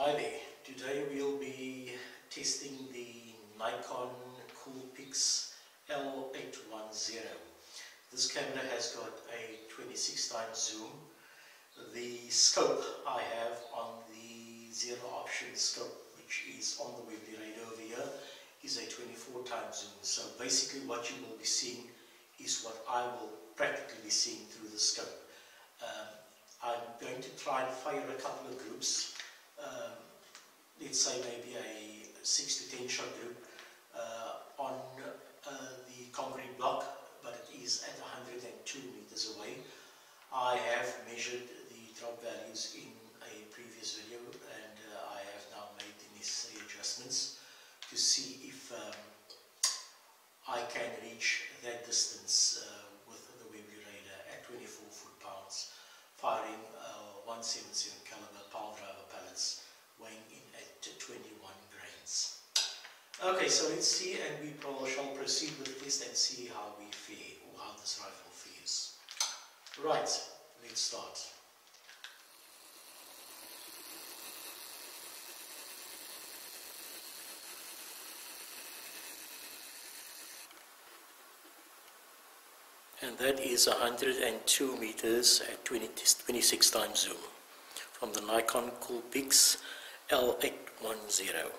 Hi there, today we'll be testing the Nikon Coolpix L810. This camera has got a 26x zoom. The scope I have on the zero option scope, which is on the Webley radar over here, is a 24x zoom. So basically what you will be seeing is what I will practically be seeing through the scope. I'm going to try and fire a couple of groups. Let's say maybe a 6 to 10 shot group on the concrete block, but it is at 102 meters away. I have measured the drop values in a previous video, and I have now made the necessary adjustments to see if I can reach that distance with the Webley radar at 24 foot-pounds, firing 177 caliber Piledriver pellets weighing in at 21 grains. Okay, so let's see, and we shall proceed with this and see how we fare, or how this rifle fares. Right, let's start. And that is 102 meters at 26x zoom from the Nikon Coolpix L810.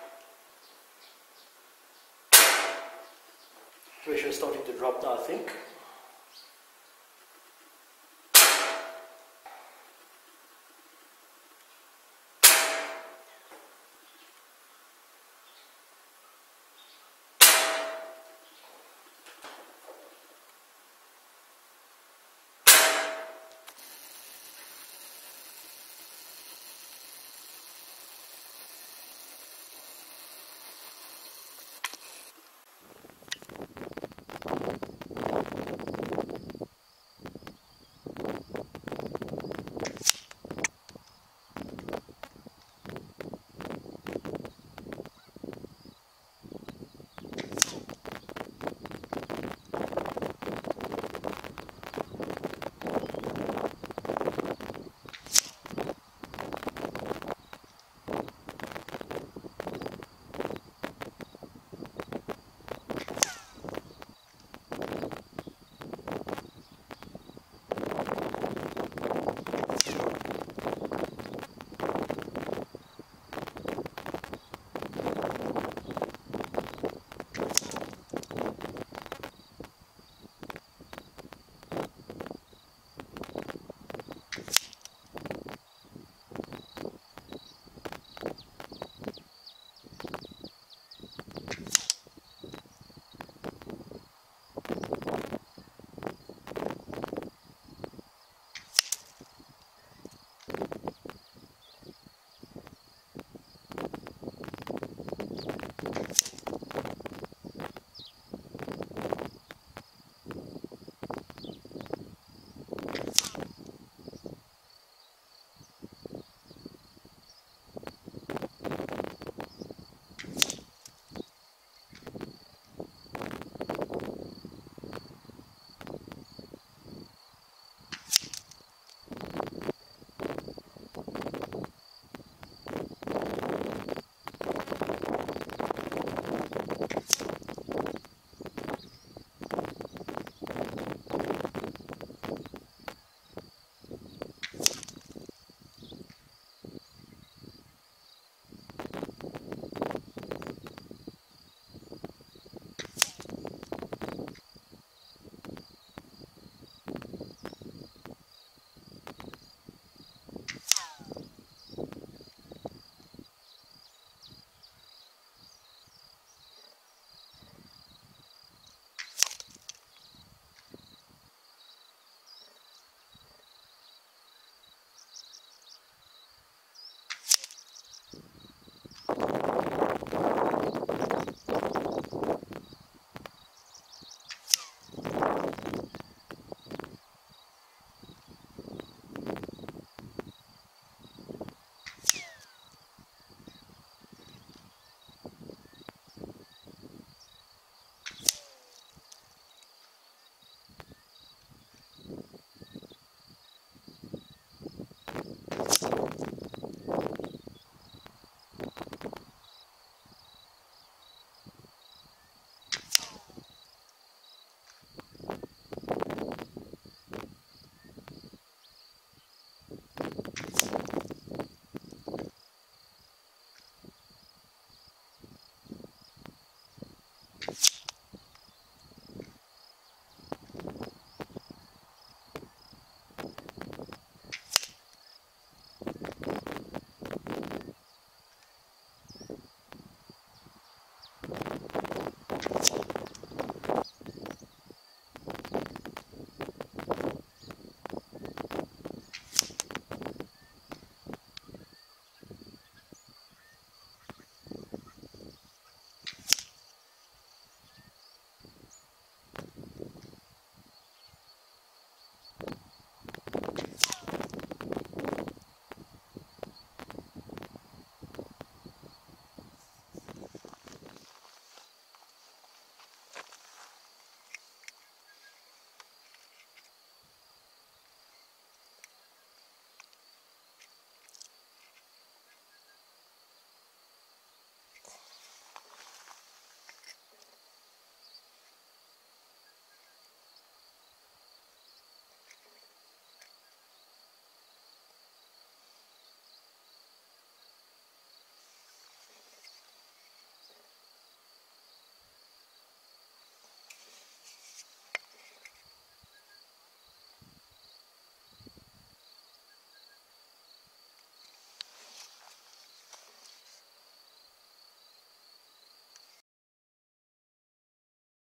Pressure is starting to drop now, I think.